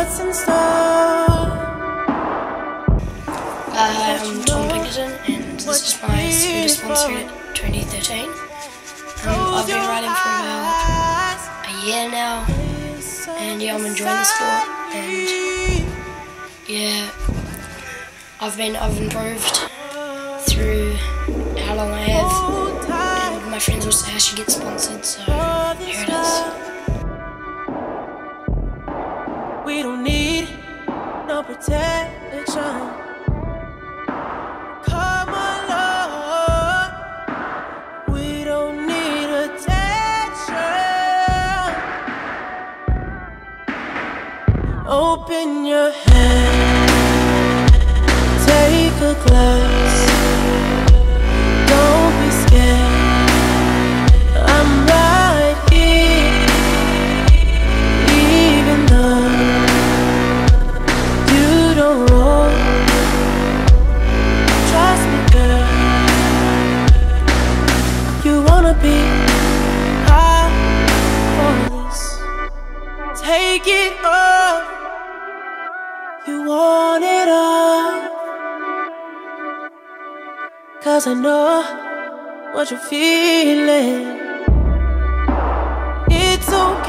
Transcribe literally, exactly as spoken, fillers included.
what's in store. Hi, I'm Tom Pinkerton, and this is my Scooter Sponsored twenty thirteen. Um, I've been riding for about a year now, and yeah, I'm enjoying the sport, and yeah, I've been I've improved through how long I have, and my friends will say I should get sponsored, so here it is. We don't need no protection. Come along, we don't need attention. Open your hand, take a glass. Don't be scared, I'm right here. Even though you don't want, trust me girl, you wanna be high for this. Take it off, you want it all, 'cause I know what you're feeling. It's okay.